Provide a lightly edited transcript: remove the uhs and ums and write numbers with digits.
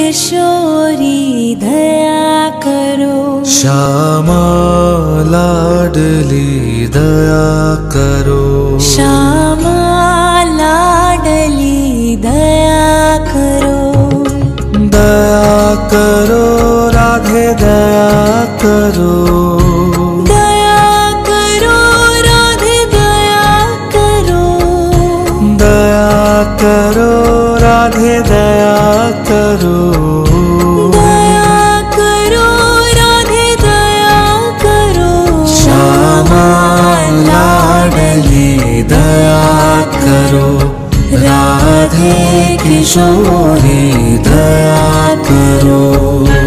किशोरी दया करो। श्यामा लाडली दया करो। श्यामा लाडली दया करो। दया करो राधे दया करो। दया करो राधे दया करो। दया करो राधे दया करो। दया करो राधे दया करो। श्यामा लाडली दया करो। राधे किशोरी दया करो।